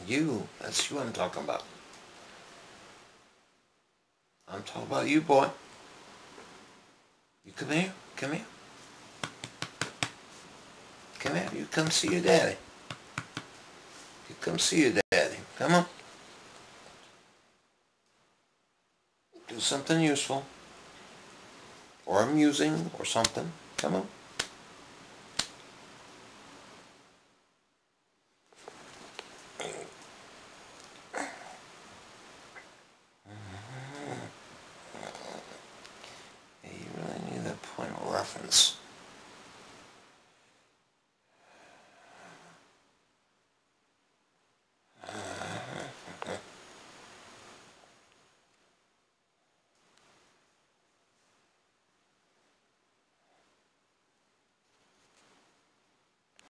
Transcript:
You. That's you I'm talking about. I'm talking about you, boy. You come here. Come here. Come here. You come see your daddy. You come see your daddy. Come on. Do something useful. Or amusing or something. Come on. You really need that point of reference.